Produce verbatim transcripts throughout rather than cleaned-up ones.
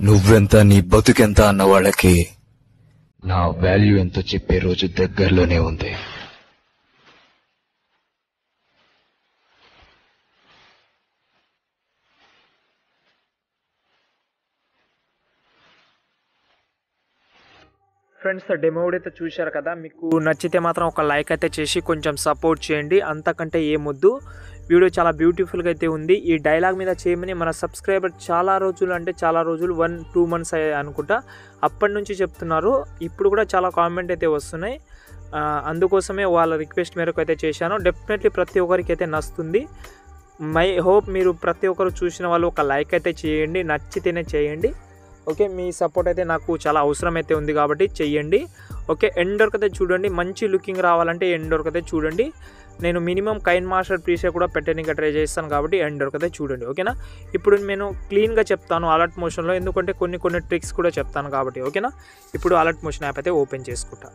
నువ్వెంత నీ బతుకెంత అన్న వాళ్ళకి నా వాల్యూ ఎంతో చెప్పే రోజు దగ్గరలోనే ఉంది. ఫ్రెండ్స్, డెమో అయితే చూశారు కదా. మీకు నచ్చితే మాత్రం ఒక లైక్ అయితే చేసి కొంచెం సపోర్ట్ చేయండి. అంతకంటే ఏమొద్దు. వీడియో చాలా బ్యూటిఫుల్గా అయితే ఉంది. ఈ డైలాగ్ మీద చేయమని మన సబ్స్క్రైబర్ చాలా రోజులు అంటే చాలా రోజులు వన్ టూ మంత్స్ అనుకుంటా అప్పటి నుంచి చెప్తున్నారు. ఇప్పుడు కూడా చాలా కామెంట్ అయితే వస్తున్నాయి. అందుకోసమే వాళ్ళ రిక్వెస్ట్ మేరకు అయితే చేశాను. డెఫినెట్లీ ప్రతి ఒక్కరికి అయితే నచ్చుతుంది. మై హోప్ మీరు ప్రతి ఒక్కరు చూసిన వాళ్ళు ఒక లైక్ అయితే చేయండి. నచ్చితేనే చేయండి. ఓకే, మీ సపోర్ట్ అయితే నాకు చాలా అవసరం అయితే ఉంది కాబట్టి చెయ్యండి. ఓకే, ఎండ్ వరకు అయితే చూడండి. మంచి లుకింగ్ రావాలంటే ఎండ్ వరకు అయితే చూడండి. నేను మినిమం కైన్ మాస్టర్ ప్రీసెట్ కూడా పెట్టడానికి ట్రై చేస్తాను కాబట్టి ఎండ్ వరకు అయితే చూడండి. ఓకేనా, ఇప్పుడు నేను క్లీన్గా చెప్తాను అలర్ట్ మోషన్లో, ఎందుకంటే కొన్ని కొన్ని ట్రిక్స్ కూడా చెప్తాను కాబట్టి. ఓకేనా, ఇప్పుడు అలర్ట్ మోషన్ యాప్ అయితే ఓపెన్ చేసుకుంటా.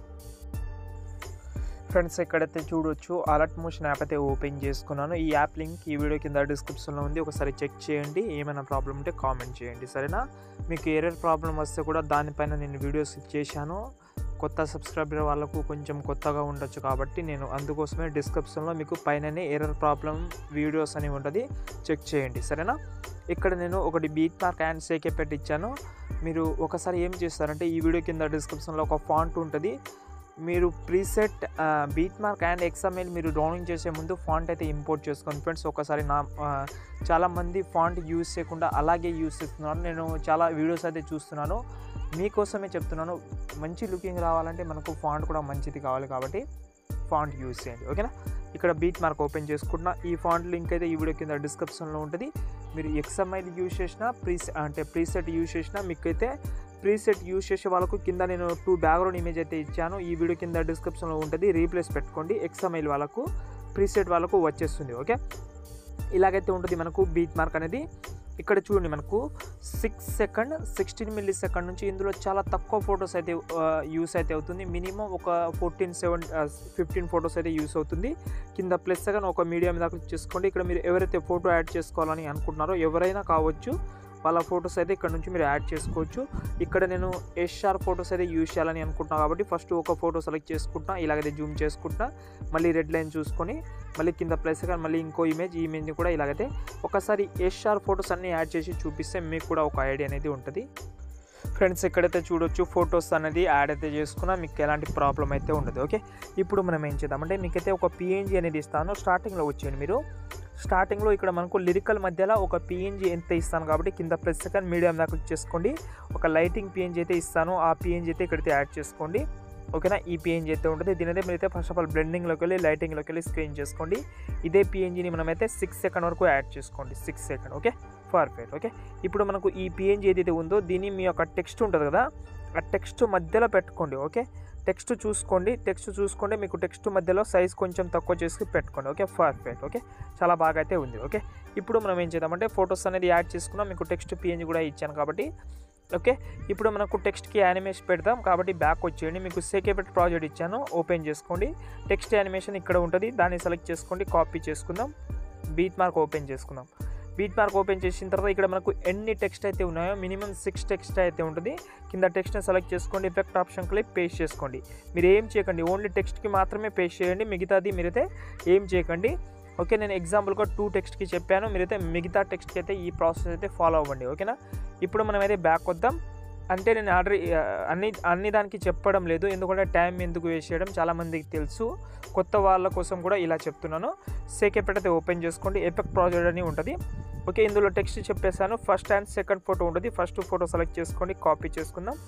ఫ్రెండ్స్, ఇక్కడైతే చూడొచ్చు అలర్ట్ మోషన్ యాప్ అయితే ఓపెన్ చేసుకున్నాను. ఈ యాప్ లింక్ ఈ వీడియో కింద డిస్క్రిప్షన్లో ఉంది. ఒకసారి చెక్ చేయండి. ఏమైనా ప్రాబ్లం ఉంటే కామెంట్ చేయండి, సరేనా. మీకు ఎర్రర్ ప్రాబ్లం వస్తే కూడా దానిపైన నేను వీడియోస్ చేశాను. కొత్త సబ్స్క్రైబర్ వాళ్ళకు కొంచెం కొత్తగా ఉండొచ్చు కాబట్టి నేను అందుకోసమే డిస్క్రిప్షన్లో మీకు పైననే ఎర్రర్ ప్రాబ్లం వీడియోస్ అని ఉంటుంది, చెక్ చేయండి, సరేనా. ఇక్కడ నేను ఒకటి బీట్ మార్క్ అండ్ సేకే పెట్టి ఇచ్చాను. మీరు ఒకసారి ఏం చేస్తారంటే ఈ వీడియో కింద డిస్క్రిప్షన్లో ఒక ఫాంట్ ఉంటుంది. మీరు preset beat mark and XML మీరు డౌన్లోడ్ చేసే ముందు ఫాంట్ అయితే ఇంపోర్ట్ చేసుకోండి ఫ్రెండ్స్. ఒకసారి నా చాలామంది ఫాంట్ యూజ్ చేయకుండా అలాగే యూజ్ చేస్తున్నారు. నేను చాలా వీడియోస్ అయితే చూస్తున్నాను, మీకోసమే చెప్తున్నాను. మంచి లుకింగ్ రావాలంటే మనకు ఫాంట్ కూడా మంచిది కావాలి కాబట్టి ఫాంట్ యూజ్ చేయండి. ఓకేనా, ఇక్కడ బీట్ మార్క్ ఓపెన్ చేసుకుంటున్నా. ఈ ఫాంట్ లింక్ అయితే ఈ వీడియో కింద డిస్క్రిప్షన్లో ఉంటుంది. మీరు ఎక్స్ఎంఎల్ యూజ్ చేసినా ప్రీసె అంటే ప్రీసెట్ యూజ్ చేసినా మీకైతే ప్రీసెట్ యూజ్ చేసే వాళ్ళకు కింద నేను టూ బ్యాక్గ్రౌండ్ ఇమేజ్ అయితే ఇచ్చాను. ఈ వీడియో కింద డిస్క్రిప్షన్లో ఉంటుంది. రీప్లేస్ పెట్టుకోండి. ఎక్స్ఎంఎల్ వాళ్ళకు ప్రీసెట్ వాళ్ళకు వచ్చేస్తుంది. ఓకే, ఇలాగైతే ఉంటుంది మనకు బీట్ మార్క్ అనేది. ఇక్కడ చూడండి, మనకు six second sixteen millisecond నుంచి ఇందులో చాలా తక్కువ ఫొటోస్ అయితే యూస్ అయితే అవుతుంది. మినిమం ఒక ఫోర్టీన్ సెవెన్ ఫిఫ్టీన్ ఫొటోస్ అయితే యూస్ అవుతుంది. కింద ప్లస్ సెకండ్ ఒక మీడియం దాకా చేసుకోండి. ఇక్కడ మీరు ఎవరైతే ఫోటో యాడ్ చేసుకోవాలని అనుకుంటున్నారో ఎవరైనా కావచ్చు, వాళ్ళ ఫొటోస్ అయితే ఇక్కడ నుంచి మీరు యాడ్ చేసుకోవచ్చు. ఇక్కడ నేను ఎస్ఆర్ ఫొటోస్ అయితే యూజ్ చేయాలని అనుకుంటున్నాను కాబట్టి ఫస్ట్ ఒక ఫోటో సెలెక్ట్ చేసుకుంటున్నా. ఇలాగైతే జూమ్ చేసుకుంటున్నా. మళ్ళీ రెడ్ లైన్ చూసుకొని మళ్ళీ కింద ప్లస్ కానీ మళ్ళీ ఇంకో ఇమేజ్, ఈ ఇమేజ్ని కూడా ఇలాగైతే ఒకసారి ఎస్ఆర్ ఫొటోస్ అన్నీ యాడ్ చేసి చూపిస్తే మీకు కూడా ఒక ఐడియా అనేది ఉంటుంది. ఫ్రెండ్స్, ఇక్కడైతే చూడొచ్చు ఫొటోస్ అనేది యాడ్ అయితే చేసుకున్నా మీకు ఎలాంటి ప్రాబ్లం అయితే ఉండదు. ఓకే, ఇప్పుడు మనం ఏం చేద్దామంటే మీకైతే ఒక పిఎన్జీ అనేది ఇస్తాను. స్టార్టింగ్లో వచ్చేయండి మీరు. స్టార్టింగ్లో ఇక్కడ మనకు లిరికల్ మధ్యలో ఒక పిఎన్జీ ఎంత ఇస్తాను కాబట్టి కింద ప్లస్ సెకండ్ మీడియం దాకా క్లిక్ చేసుకోండి. ఒక లైటింగ్ పిఎన్జీ అయితే ఇస్తాను. ఆ పిఎన్జీ అయితే ఇక్కడైతే యాడ్ చేసుకోండి. ఓకేనా, ఈ పిఎన్జీ అయితే ఉంటుంది. దీని అయితే మీరైతే ఫస్ట్ ఆఫ్ ఆల్ బ్లెండింగ్లోకి వెళ్ళి లైటింగ్లోకి వెళ్ళి స్క్రీన్ చేసుకోండి. ఇదే పిఎన్జీని మనమైతే సిక్స్ సెకండ్ వరకు యాడ్ చేసుకోండి. Six second okay, perfect. Okay, ఇప్పుడు మనకు ఈ పిఎన్జీ ఏదైతే ఉందో దీన్ని మీ యొక్క టెక్స్ట్ ఉంటుంది కదా, ఆ టెక్స్ట్ మధ్యలో పెట్టుకోండి. ఓకే, టెక్స్ట్ చూసుకోండి. టెక్స్ట్ చూసుకోండి మీకు టెక్స్ట్ మధ్యలో సైజ్ కొంచెం తక్కువ చేసి పెట్టుకోండి. Okay, perfect. ఓకే, చాలా బాగా అయితే ఉంది. ఓకే, ఇప్పుడు మనం ఏం చేద్దామంటే ఫొటోస్ అనేది యాడ్ చేసుకున్నాం. మీకు టెక్స్ట్ పిఎన్జీ కూడా ఇచ్చాను కాబట్టి. ఓకే, ఇప్పుడు మనకు టెక్స్ట్కి యానిమేషన్ పెడదాం కాబట్టి బ్యాక్ వచ్చేయండి. మీకు సేకేపెట్ ప్రాజెక్ట్ ఇచ్చాను, ఓపెన్ చేసుకోండి. టెక్స్ట్ యానిమేషన్ ఇక్కడ ఉంటుంది, దాన్ని సెలెక్ట్ చేసుకోండి. కాపీ చేసుకుందాం. బీట్ మార్క్ ఓపెన్ చేసుకుందాం. బీట్ మార్క్ ఓపెన్ చేసిన తర్వాత ఇక్కడ మనకు ఎన్ని టెక్స్ట్ అయితే ఉన్నాయో మినిమం సిక్స్ టెక్స్ట్ అయితే ఉంటుంది. కింద టెక్స్ట్ని సెలెక్ట్ చేసుకోండి. ఎఫెక్ట్ ఆప్షన్ క్లిక్ పేస్ట్ చేసుకోండి. మీరు ఏం చేయకండి, ఓన్లీ టెక్స్ట్కి మాత్రమే పేస్ట్ చేయండి. మిగతాది మీరైతే ఏం చేయకండి. ఓకే, నేను ఎగ్జాంపుల్గా టూ టెక్స్ట్కి చెప్పాను, మీరైతే మిగతా టెక్స్ట్కి అయితే ఈ ప్రాసెస్ అయితే ఫాలో అవ్వండి. ఓకేనా, ఇప్పుడు మనమైతే బ్యాక్ వద్దాం. అంటే నేను ఆల్రెడీ అన్ని అన్ని దానికి చెప్పడం లేదు, ఎందుకంటే టైం ఎందుకు వేస్ట్ చేయడం చాలామందికి తెలుసు. కొత్త వాళ్ళ కోసం కూడా ఇలా చెప్తున్నాను. సేకేపెట్ అయితే ఓపెన్ చేసుకోండి. ఎఫెక్ట్ ప్రాజెక్ట్ అని ఉంటుంది. ఓకే, ఇందులో టెక్స్ట్ చెప్పేసాను. ఫస్ట్ అండ్ సెకండ్ ఫోటో ఉంటుంది. ఫస్ట్ ఫోటో సెలెక్ట్ చేసుకోండి, కాపీ చేసుకుందాం.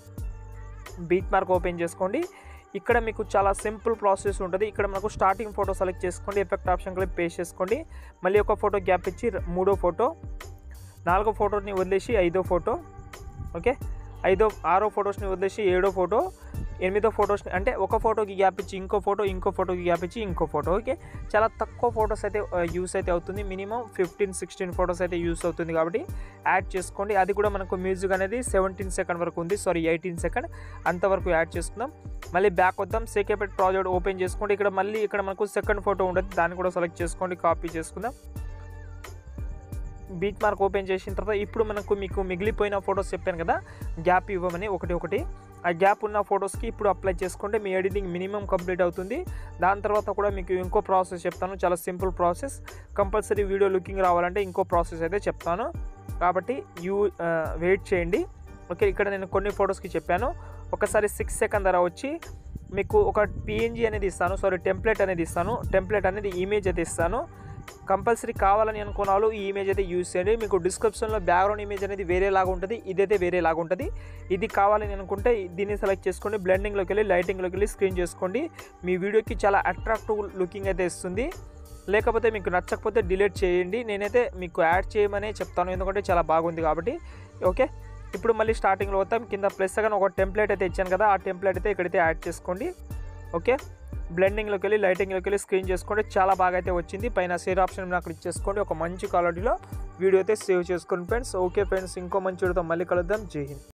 బీట్ మార్క్ ఓపెన్ చేసుకోండి. ఇక్కడ మీకు చాలా సింపుల్ ప్రాసెస్ ఉంటుంది. ఇక్కడ మనకు స్టార్టింగ్ ఫోటో సెలెక్ట్ చేసుకోండి. ఎఫెక్ట్ ఆప్షన్ క్లిక్ పేస్ట్ చేసుకోండి. మళ్ళీ ఒక ఫోటో గ్యాప్ ఇచ్చి మూడో ఫోటో, నాలుగో ఫోటోని వదిలేసి ఐదో ఫోటో, ఓకే ఐదో ఆరో ఫొటోస్ని వదిలేసి ఏడో ఫోటో, ఎనిమిదో ఫొటోస్ని అంటే ఒక ఫోటోకి గ్యాప్ ఇచ్చి ఇంకో ఫోటో, ఇంకో ఫోటోకి గ్యాప్ ఇచ్చి ఇంకో ఫోటో. ఓకే, చాలా తక్కువ ఫొటోస్ అయితే యూస్ అయితే అవుతుంది. మినిమం ఫిఫ్టీన్ సిక్స్టీన్ ఫొటోస్ అయితే యూస్ అవుతుంది కాబట్టి యాడ్ చేసుకోండి. అది కూడా మనకు మ్యూజిక్ అనేది సెవెంటీన్ సెకండ్ వరకు ఉంది, సారీ ఎయిటీన్ సెకండ్ అంతవరకు యాడ్ చేసుకుందాం. మళ్ళీ బ్యాక్ వద్దాం. సేకేపెట్ ప్రాజెక్ట్ ఓపెన్ చేసుకోండి. ఇక్కడ మళ్ళీ ఇక్కడ మనకు సెకండ్ ఫోటో ఉంటుంది, దాన్ని కూడా సెలెక్ట్ చేసుకోండి, కాపీ చేసుకుందాం. బీట్ మార్క్ ఓపెన్ చేసిన తర్వాత ఇప్పుడు మనకు మీకు మిగిలిపోయిన ఫొటోస్ చెప్పాను కదా గ్యాప్ ఇవ్వమని ఒకటి ఒకటి ఆ గ్యాప్ ఉన్న ఫొటోస్కి ఇప్పుడు అప్లై చేసుకుంటే మీ ఎడిటింగ్ మినిమం కంప్లీట్ అవుతుంది. దాని తర్వాత కూడా మీకు ఇంకో ప్రాసెస్ చెప్తాను, చాలా simple process. Compulsory video looking రావాలంటే ఇంకో ప్రాసెస్ అయితే చెప్తాను, కాబట్టి యూ వెయిట్ చేయండి. ఓకే, ఇక్కడ నేను కొన్ని ఫొటోస్కి చెప్పాను. ఒకసారి సిక్స్ సెకండ్ ధర వచ్చి మీకు ఒక పిఎన్జీ అనేది ఇస్తాను, సారీ టెంప్లెట్ అనేది ఇస్తాను. టెంప్లెట్ అనేది ఇమేజ్ అయితే ఇస్తాను. కంపల్సరీ కావాలని అనుకున్న వాళ్ళు ఈ ఇమేజ్ అయితే యూజ్ చేయండి. మీకు డిస్క్రిప్షన్లో బ్యాక్గ్రౌండ్ ఇమేజ్ అనేది వేరేలాగా ఉంటుంది, ఇదైతే వేరేలాగా ఉంటుంది. ఇది కావాలని అనుకుంటే దీన్ని సెలెక్ట్ చేసుకోండి, బ్లెండింగ్లోకి వెళ్ళి లైటింగ్లోకి వెళ్ళి స్క్రీన్ చేసుకోండి. మీ వీడియోకి చాలా అట్రాక్టివ్ లుకింగ్ అయితే ఇస్తుంది. లేకపోతే మీకు నచ్చకపోతే డిలీట్ చేయండి. నేనైతే మీకు యాడ్ చేయమనే చెప్తాను, ఎందుకంటే చాలా బాగుంది కాబట్టి. ఓకే, ఇప్పుడు మళ్ళీ స్టార్టింగ్లో వస్తాం. కింద ప్లస్ కానీ ఒక టెంప్లెట్ అయితే ఇచ్చాను కదా, ఆ టెంప్లెట్ అయితే ఇక్కడైతే యాడ్ చేసుకోండి. ఓకే, బ్లెండింగ్లోకి వెళ్ళి లైటింగ్లోకి వెళ్ళి స్క్రీన్ చేసుకోండి. చాలా బాగా అయితే వచ్చింది. పైన షేర్ ఆప్షన్ నాకు క్లిక్ చేసుకోండి. ఒక మంచి క్వాలిటీలో వీడియో అయితే సేవ్ చేసుకోండి ఫ్రెండ్స్. ఓకే ఫ్రెండ్స్, ఇంకో మంచి వీడియోతో మళ్ళీ కలుద్దాం. జై హింద్.